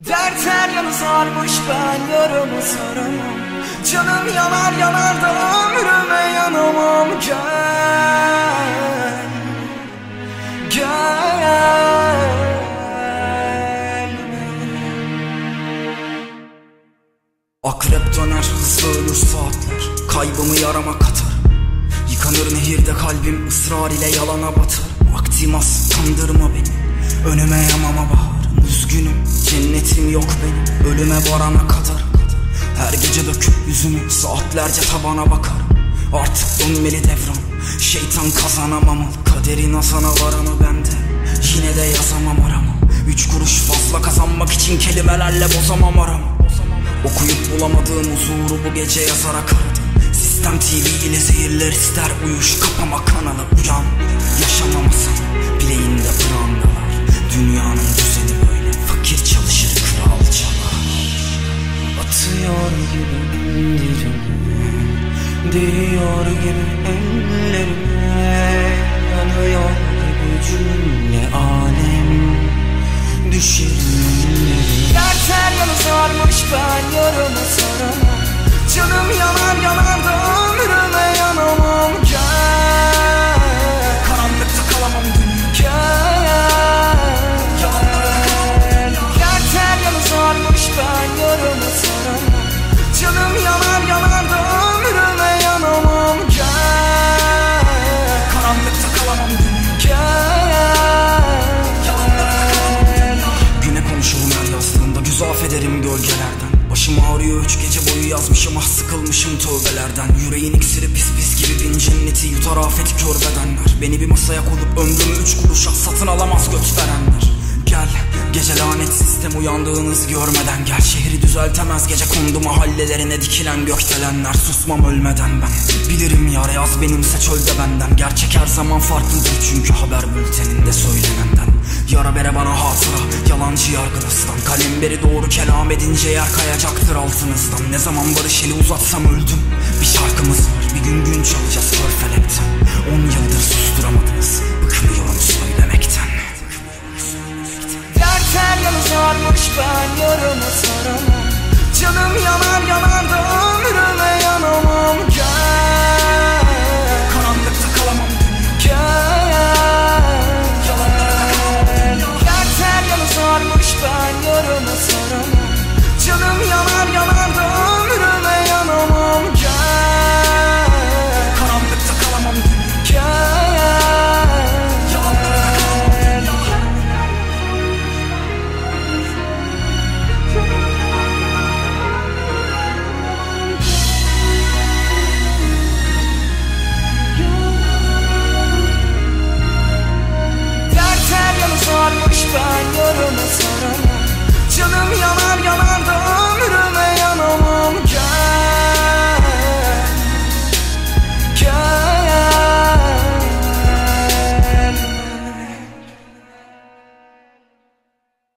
Dert her yanı sarmış, ben yaramı saramam. Canım yanar yanar da ömrüme yanamam. Gel, gelme. Akrep döner, hızlı ölür saatler, kaybımı yarama katar. Yıkanır nehirde kalbim, ısrar ile yalana batar. Vaktim az, kandırma beni, önüme yamama bahar. Üzgünüm, cennetim yok benim, ölüme varana kadar. Her gece döküp yüzümü, saatlerce tabana bakar. Artık dönmeli devran, şeytan kazanamamalı. Kaderin asana varanı bende, yine de yazamam arama. 3 kuruş fazla kazanmak için kelimelerle bozamam arama. Okuyup bulamadığım huzuru bu gece yazarak aradım. Sistem TV ile zehirler ister, uyuş kapama kanalı. Uyan, yaşamamasam bileğinde prangalar. Dünyanın düzeni böyle, fakir çalışır kral çalar. Batıyor gibi günlerime, değiyor gibi ellerime. Yanıyor gibi cümle alem, düşerim ellerime. Dert her yanı sarmış, ben yaramı saramam. Canım yanar yanar da ömrüme yanamam. Gel, karanlıkta kalamam dünya. Gel, dert her yanı sarmış, ben yaramı saramam. Canım yanar yanar da ömrüme yanamam. Gel, karanlıkta kalamam dünya. Gel, güne konuşurum her yazdığımda, güz affederim gölgelerden. Başım ağrıyor 3 gece boyu yazmışım, ah sıkılmışım tövbelerden. Yüreğin iksiri pis pis gibi bin cenneti yutar afeti kör bedenler. Beni bir masaya koyup ömrümü 3 kuruşa satın alamaz göç verenler. Gel, gece lanet sistem uyandığınız görmeden gel. Şehri düzeltemez gece kondu mahallelerine dikilen gökdelenler. Susmam ölmeden ben, bilirim yar yaz benimse çölde benden. Gerçek her zaman farklıdır çünkü haber bülteninde söylenenden. Yara bere bana hatıra, yalancı yargınızdan. Kalem beri doğru kelam edince yer kayacaktır altınızdan. Ne zaman barış eli uzatsam öldüm. Bir şarkımız var, bir gün gün çalacağız körfelekten. 10 yıldır susturamadınız, bıkmıyorum söylemekten. Dert her yanı sarmış, ben yaramı saramam. Canım yanar yanar da